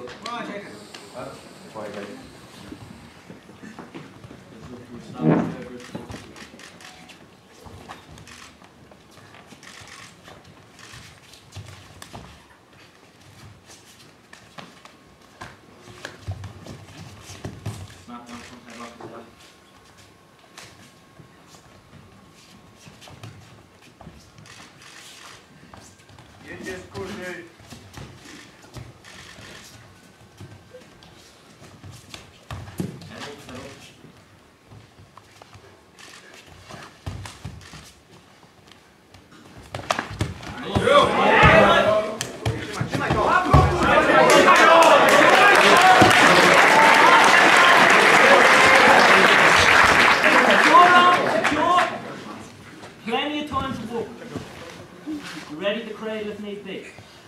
Plenty of time to walk. You ready to cradle if need be.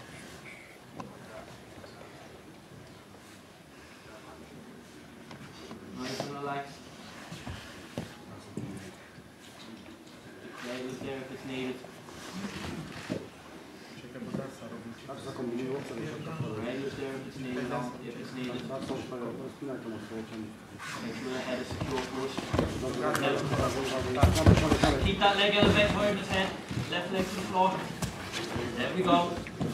Nice and relaxed. The cradle's there if it's needed. Cradle's there if it's needed. Make sure the head is secure first. Keep that leg elevated higher than his head. Left leg to the floor. There we go.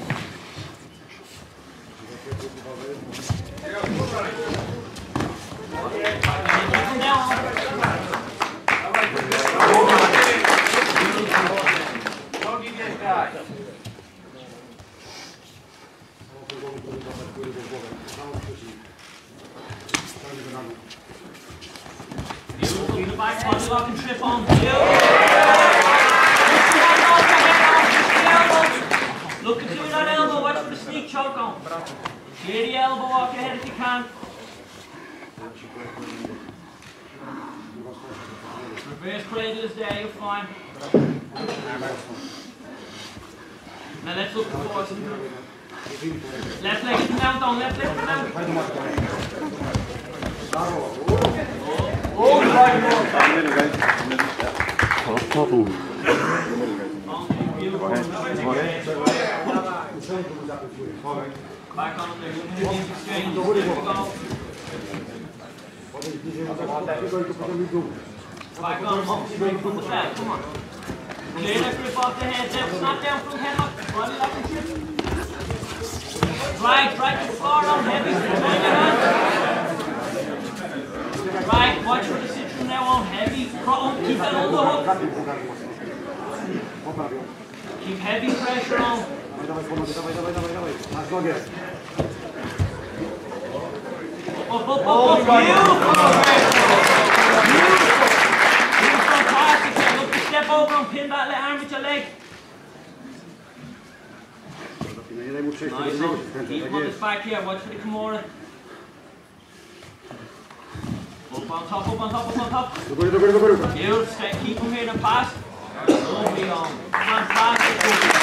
Beautiful. The back body lock and trip on. Look at doing that elbow, watch for the sneak choke on. Clear the elbow off your head if you can. Reverse cradle is there, you're fine. Now let's look forward. Left leg is the mount on, left leg is the mount. Back on there, exchange. There we go. Back on, monkey break from the back, come on. Clear that grip off the head, then snap down from headlock, body lock and trip. Drag to the floor on heavy, turn your hand. Right, watch for the citron now on heavy, keep that on the hook. Keep heavy pressure on. Up, beautiful! Fantastic, look to step over and pin that arm with your leg. Nice one. Keep him on his back here, watch for the Kimura. Up on top. Beautiful, keep him here and pass. Lovely on. Fantastic.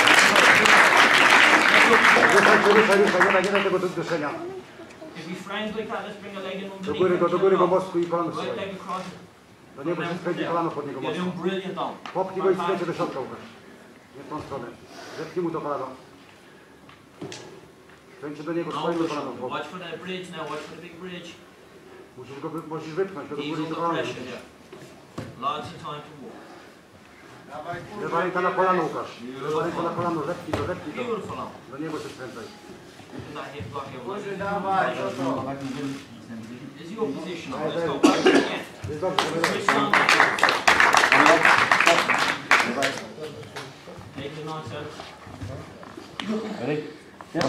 If he frames like that, let's bring a leg in underneath. Right leg across. You're doing brilliant on. Watch for that bridge now, watch for the big bridge. Ease up the pressure here. Lots of time to walk. Ręka na kolano, Łukasz. Ręka na kolano, Beautiful on. Do niego się skręcaj. Is your position on? Let's go back again. Take the nice out. Ready? Yeah.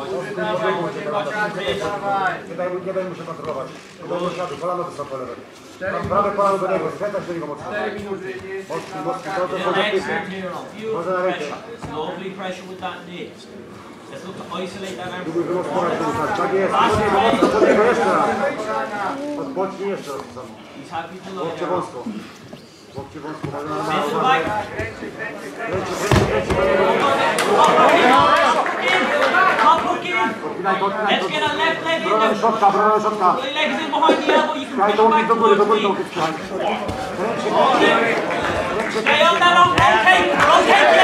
Nie daj mu się kontrolować. Kolano to są po lewej. Prawe kolano do niego, skręcać do niego mocno. Mocno, to może na rękę. Lovely pressure with that knee. Let's look to isolate that arm. Tak jest, pod niego jeszcze raz. Odpocznij jeszcze raz. He's happy to lie Łokcie wąsko. Łokcie wąsko. Let's get a left leg in there. Środka. Right leg is in behind the elbow. You can push back Do góry, towards me. Stay on that, rotate.